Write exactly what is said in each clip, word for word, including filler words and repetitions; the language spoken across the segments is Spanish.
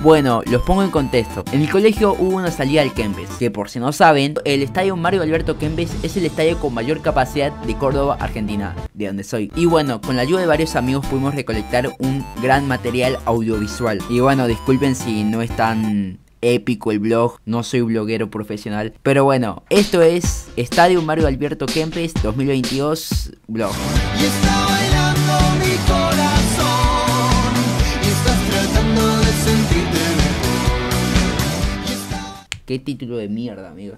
Bueno, los pongo en contexto. En mi colegio hubo una salida al Kempes, que por si no saben, el estadio Mario Alberto Kempes es el estadio con mayor capacidad de Córdoba, Argentina, de donde soy. Y bueno, con la ayuda de varios amigos pudimos recolectar un gran material audiovisual. Y bueno, disculpen si no es tan épico el vlog, no soy bloguero profesional, pero bueno, esto es Estadio Mario Alberto Kempes dos mil veintidós vlog. Y está bailando mi corazón, y estás tratando de sentirte mejor. Está... Qué título de mierda, amigo.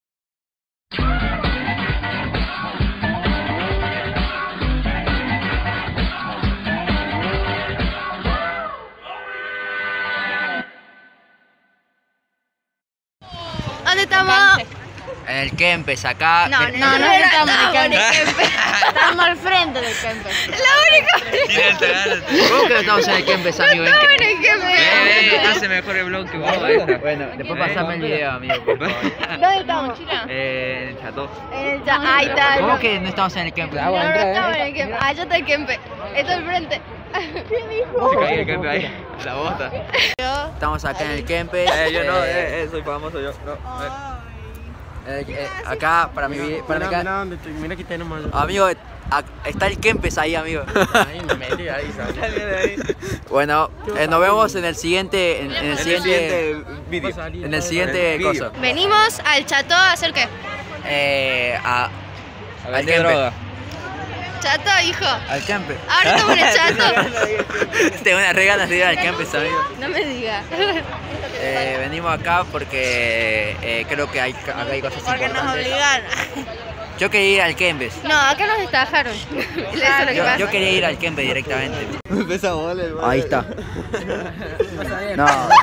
¿Dónde estamos? En el Kempes, acá. No, no, no, no estamos en el Kempes. Estamos al frente del Kempes. La única. ¿Cómo que no estamos en el Kempes, amigo? No estamos en el Kempes. Eh, hace mejor el vlog que vos. Bueno, después pasame el video, amigo, por favor. ¿Dónde estamos? Eh, en el Chateau. En el cha- Ahí está. ¿Cómo No, que no estamos en el Kempes? no, no estamos en el Kempes. Allá está el Kempes. Esto al frente. ¿Qué dijo? Se cae el Kempe ahí. La bota. Estamos acá en el Kempes. Eh, yo no, eh, eh, eh, soy famoso yo. No, eh. eh, eh, acá, para mi video. Para mi Mira, ca- mira, mira, mira aquí está nomás. Amigo, a- está el Kempes ahí, amigo. Ahí me metí, ahí, ¿sabes? Salí de ahí. Bueno, eh, nos vemos en el siguiente. En, en el En el siguiente. siguiente video. En el siguiente Video. cosa. Venimos al Chateau a hacer qué? Eh, a, A al vender Kempes. droga. Chateau, hijo. Al Kempes. Ahora estamos en el Chateau. Tengo unas re ganas de ir al Kempes, amigo. No me digas. Eh, venimos acá porque eh, creo que hay, acá hay cosas Porque nos importantes. obligaron. Yo quería ir al Kempes. No, acá nos estafaron. Eso es lo que Yo, pasa. yo quería ir al Kempes directamente. Empieza a volar. Ahí está. No,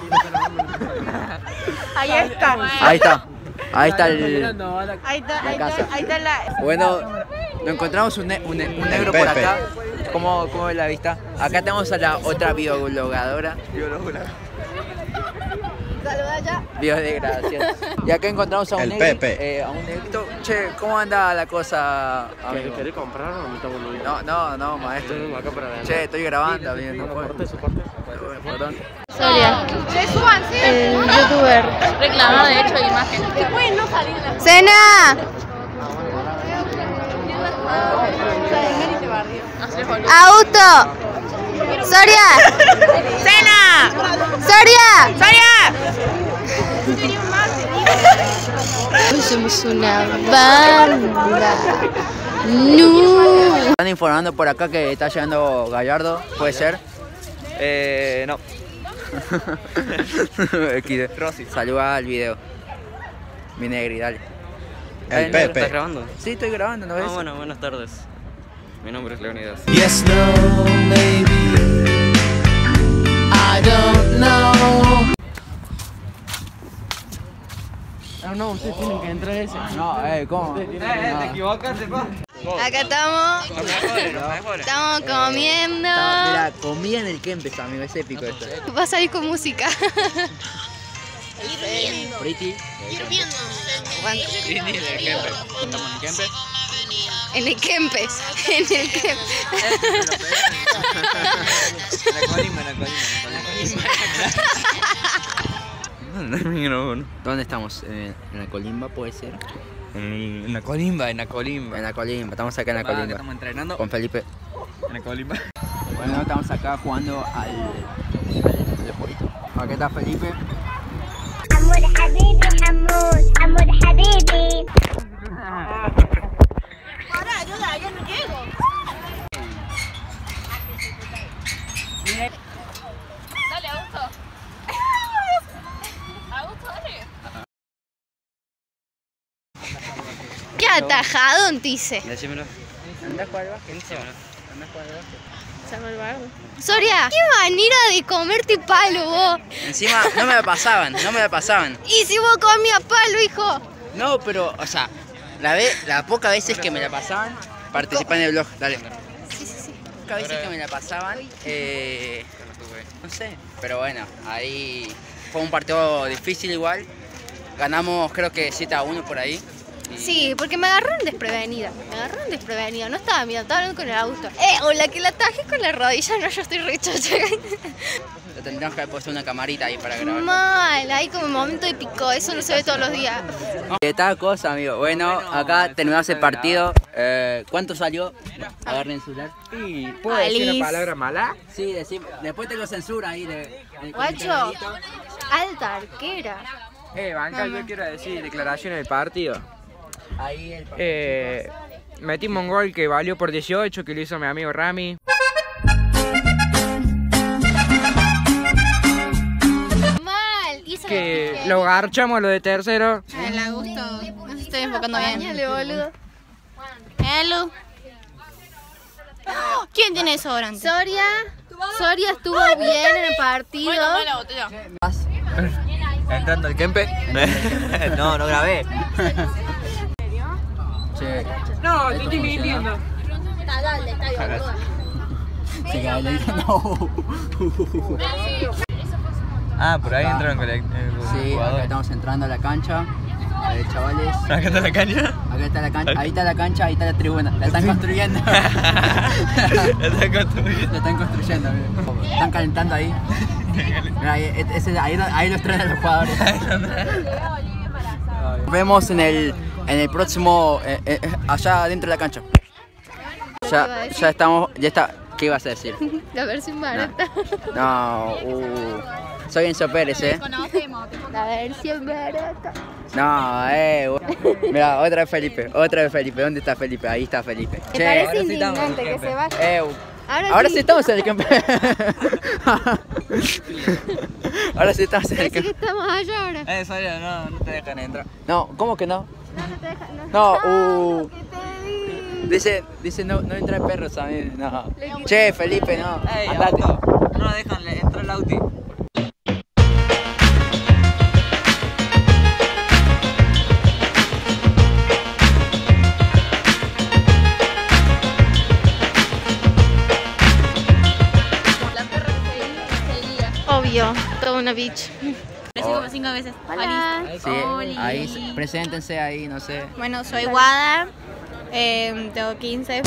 Ahí está. ahí está. Ahí está el. Ahí está, La ahí casa. está, ahí está la. Bueno, nos encontramos un, ne- un, ne- un negro por acá. ¿Cómo, ¿Cómo es la vista? Acá tenemos a la otra videoblogadora. Saluda ya. Biodegradación. Y acá encontramos a un El negro. Pepe. Eh, a un negrito. Che, ¿cómo anda la cosa, amigo? ¿Querés comprar o no estamos muy No, no, no, maestro. acá para ver? Che, estoy grabando, amigo. No puedo. Corte, su corte. Perdón. Soria. El youtuber. Reclamar derecho de imagen. ¡Cena! ¡Auto! ¡Soria! ¡Cena! ¡Soria! ¡Soria! Somos una banda. No. Están informando por acá que está llegando Gallardo, ¿puede ser? Eh, no. Rosy. Saluda al video. Mi negri, dale. El Eh, Pepe. ¿Estás grabando? Sí, estoy grabando, ¿no ves? Ah, bueno, buenas tardes. Mi nombre es Leonidas. Yes, no, maybe. I don't know. Ah, no, ustedes tienen que entrar ese. No, eh, ¿cómo? Eh, eh, te equivocaste, pa. Acá estamos. Los mejores, los mejores. Estamos comiendo. Estaba- Mira, comía en el Kempes, amigo, es épico esto. Va a salir con música. Pretty. ¿Cuánto? Rini de Kempe. Estamos en Kempes. En el Kempes. En el Kempes. La colima, la colima, la colima. ¿Dónde estamos? ¿En, en la Colimba puede ser? En la colimba, en la colimba. En la Colimba, estamos acá en la Va, que Colimba. Estamos entrenando Con Felipe. en la colimba. Bueno, estamos acá jugando al. al jueguito. Acá está Felipe. عمود حبيبي حمود عمود حبيبي Dale, Augusto. Augusto, dale. Qué atajadón, dice. Decímelo. Anda a jugar al básquet. Decímelo. Anda a jugar al básquet. Soria, qué manera de comerte palo vos. Encima, no me la pasaban, no me la pasaban. Y si vos comías palo, hijo. No, pero, o sea, la, ve, la poca veces que me la pasaban, participá en el vlog, dale. Sí, sí, sí. Pocas veces que me la pasaban, eh, no sé, pero bueno, ahí fue un partido difícil igual. Ganamos creo que siete a uno por ahí. Y- Sí, porque me agarraron desprevenida. Me agarraron desprevenida. No estaba mirando, estaba hablando con el auto. Eh, o la que la tajé con la rodilla. No, yo estoy rechocha. Le tendríamos que haber puesto una camarita ahí para grabar. Mal, ahí como momento épico, eso no se ve todos los días. ¿Qué tal cosa, amigo? Bueno, acá terminamos el partido. Eh, ¿Cuánto salió? Agarren el celular. ¿Y puedo decir una palabra mala? Sí, decim- después te lo censura ahí. De, de- Guacho, alta arquera. Eh, Banca, yo quiero decir declaraciones del partido. Ahí el partido. Eh, metimos un gol que valió por dieciocho, que lo hizo mi amigo Rami. Mal, y eso Que lo garchamos lo de tercero. Me la gustó. No se estoy enfocando bien. Bañale, boludo. Hello. ¿Quién tiene desodorante? Soria, Soria estuvo bien en el partido. la botella. Entrando al Kempe. No, no grabé. Che, No, te estoy mintiendo. Dale, está bien, boludo. se cae, le dije no. Ah, por ahí entraron con el Sí, acá estamos entrando a la cancha. A ver, chavales. ¿Acá está la caña? Acá está la cancha, ahí está la cancha, ahí está la tribuna. La están construyendo. La están construyendo. La están construyendo, mira. Están calentando ahí. Mira, ahí, ese- ahí, ahí los traen a los jugadores. Nos vemos en el, en el próximo, eh, eh, allá dentro de la cancha. Ya, ya estamos, ya está. ¿Qué ibas a decir? La versión barata. No, uh, soy Enzo Pérez, eh. Conocemos. La versión barata. No, eh. bu- Mira, otra vez Felipe, otra vez Felipe. ¿Dónde está Felipe? Ahí está Felipe. Me Che, parece ahora sí estamos en indignante el que Kempe. se vaya. eh, Ahora, ahora sí, sí estamos en el campo. Ahora sí estamos en el Parece que campo. estamos allá ahora. Eh, Soria, no, no te dejan entrar. No, ¿cómo que no? No, no te deja, no. No, uh. lo que te di. Dice, dice no, no entra perros a mí. No. Che, Felipe, no. Ey, Andate. auto. No dejan entrar el auti. Obvio, toda una bitch. Crecí como cinco veces. Hola. Sí, Oli. ahí, se- preséntense ahí, no sé. Bueno, soy Guada. Eh, tengo quince.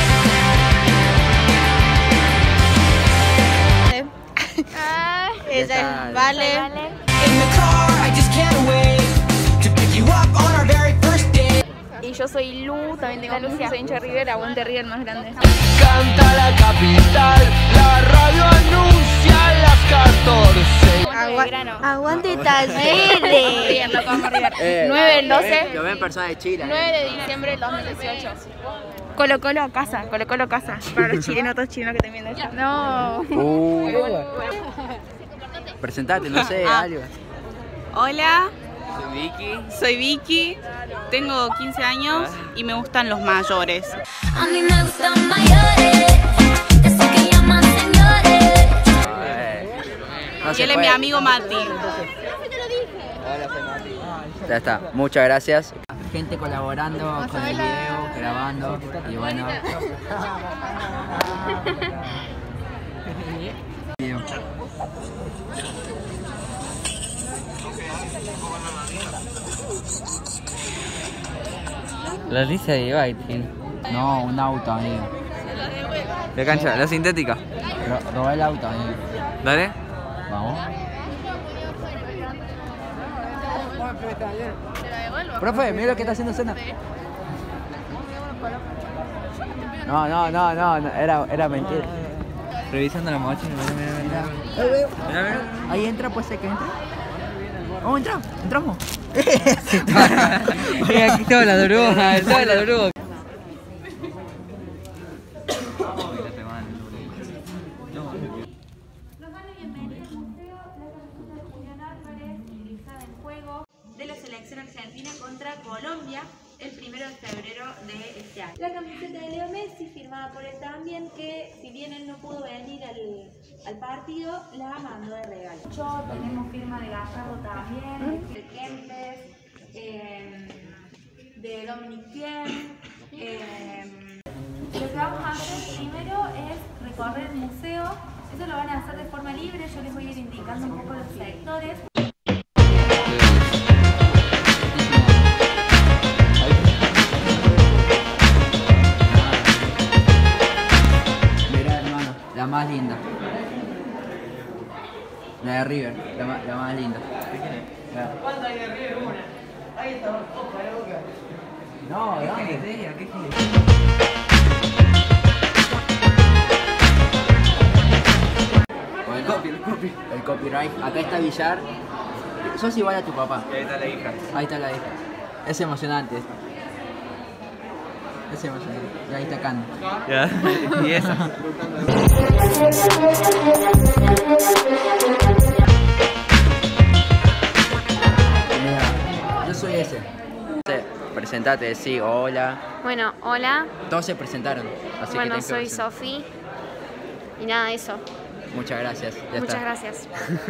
Ah, Ella está, ya es Vale. vale. In the car, I just can't wait to pick you up on our very first date. Y yo soy Lu, también tengo quince, soy hincha de River, aguante River más grande. Canta la capital, la radio anuncia a las catorce. Agua- Aguante Talleres. River, loco, amo River. Eh, nueve del lo ven- doce. Lo ven personas de Chile. nueve de diciembre del dos mil dieciocho. Colo Colo casa, Colo Colo casa. Para los chilenos, todos chilenos que te vienen esto. No. Uh, presentate, no sé, Ah. algo. Hola, Soy Vicky. soy Vicky, tengo quince años y me gustan los mayores. A mí me gustan mayores, esos que llaman señores. No Y se él es puede. mi amigo Mati. Ya está, muchas gracias. Gente colaborando con el video, grabando y bueno. La lista de Ibai, No, un auto, amigo. La cancha, la sintética. Ro- robé el auto, amigo. Dale. Vamos. Profe, mira lo que está haciendo Cena. No, no, no, no, no, era, era mentira. Revisando la mochila, mira, mira, mira. Mira, mira. Ahí entra, puede ser que entre. Vamos, entra, entramos. Eh, aquí estaba la droga, estaba la droga. de la selección argentina contra Colombia el primero de febrero de este año. La camiseta de Leo Messi, firmada por él también, que si bien él no pudo venir al, al partido, la mandó de regalo. Yo tenemos firma de Gallardo también, de Kempes, eh, de Dominic Thiem. Eh, lo que vamos a hacer primero es recorrer el museo. Eso lo van a hacer de forma libre, yo les voy a ir indicando un poco los sectores. Mira, hermano, la más linda. de River, la más, la más linda. ¿Cuánto hay de River? Una. Ahí está, opa, la boca. No, ¿Qué ¿dónde? querés? ¿Qué querés? El copy, el copy. El copyright. Acá está Villar. Sos igual a tu papá. Y ahí está la hija. Ahí está la hija. Es emocionante esto. Es emocionante. Y ahí está Can. Ya, y esa. Mira, yo soy ese. Presentate, sí, hola. Bueno, hola. Todos se presentaron. Así Bueno, que tenés que soy presentar. Sofi. Y nada, eso. Muchas gracias. Ya Muchas está. gracias.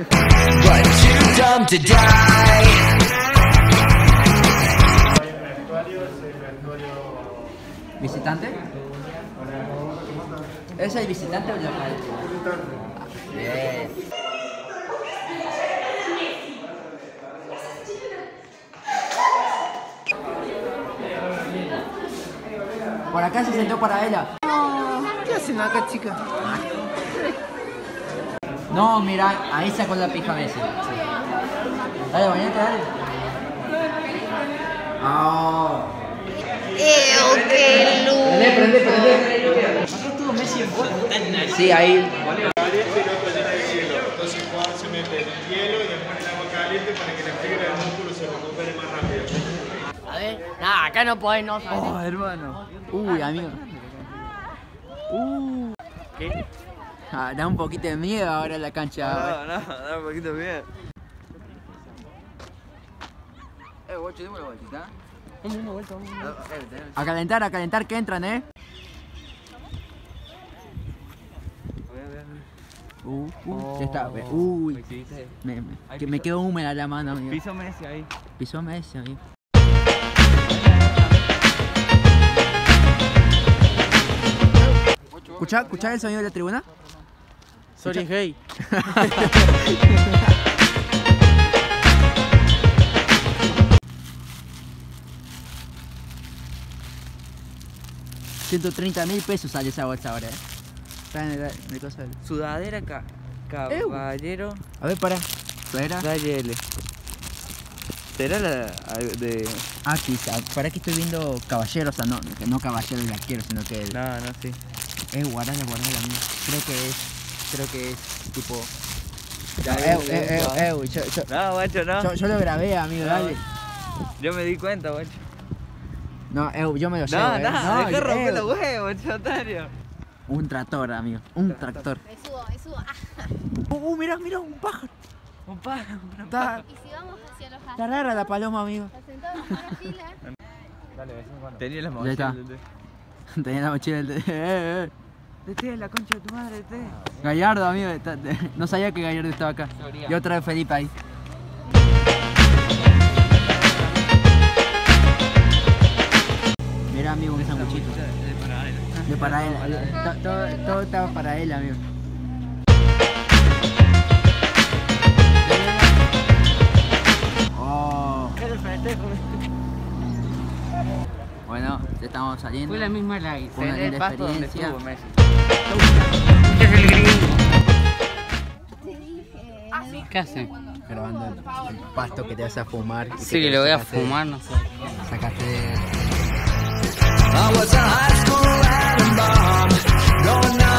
¿Visitante? ¿Es el visitante o el local? Bien. Por acá se sentó para ella. ¿Qué hacen acá, chica? No, mira, ahí sacó la pija Messi. Dale, bañate, dale. Oh. ¡Ew, qué luz! Prende, prende, prende. Acá estuvo Messi en gol. Sí, ahí. Entonces Juan se mete el hielo y después el agua caliente para que la fibra del músculo se recupere más rápido. A ver, nah, acá no podés, no. Oh, hermano. Uy, amigo. Uh. ¿Qué? Ah, da un poquito de miedo ahora la cancha. No, no, da un poquito bien. Eh, guacho, dime una vueltita. Vamos una vuelta, vamos una vuelta. A calentar, a calentar que entran, eh. Uh, uh, ya está. Uy, me, me, que me quedó húmeda la mano, amigo. Piso Messi ahí. Pisó Messi, amigo. ¿Escuchá, escuchá el sonido de la tribuna? Sorry, hey. ciento treinta mil pesos sale esa bolsa ahora, eh. Está en el, en el coso del- Sudadera ca caballero. A ver, para. Espera. Dale L. ¿Será la de...? Ah, quizá. Para que estoy viendo caballeros, o sea, no, no caballeros laqueros, sino que el... No, no, sí. Eh, guardala, guardala, amigo. Creo que es, creo que es tipo... Ya, eh, ya, eh, ya. eh, eh, yo, yo, No, guacho, no. yo, yo lo grabé, amigo, No, dale. Yo me di cuenta, guacho. No, eh, yo me lo llevo, No, eh. no, No, dejá yo- romper eh, los huevos, chotario. Un tractor, amigo, un tractor. Me subo, me subo. Ah. Uh, uh, mira, mira, un pájaro. Un pájaro, una Está, Y si vamos hacia los está rara la paloma, amigo. Nos sentamos en una fila. Tenía las Ya está. mochilas. Tenía la mochila del... Eh, eh. Tete, la concha de tu madre, Tete. Gallardo, amigo, está- no sabía que Gallardo estaba acá. Y otra vez Felipe ahí. Mira, amigo, un sanguchito. De para él. To- Todo, todo estaba para él, amigo. Oh. Bueno, ya estamos saliendo. Fue la misma like. Fue una En el linda pasto donde experiencia. estuvo Messi. ¿Qué hacen? Grabando el, el pasto que te vas a fumar. y que Sí, te lo voy a sacaste- fumar, no sé. Sacaste de... I was a high school atom bomb, going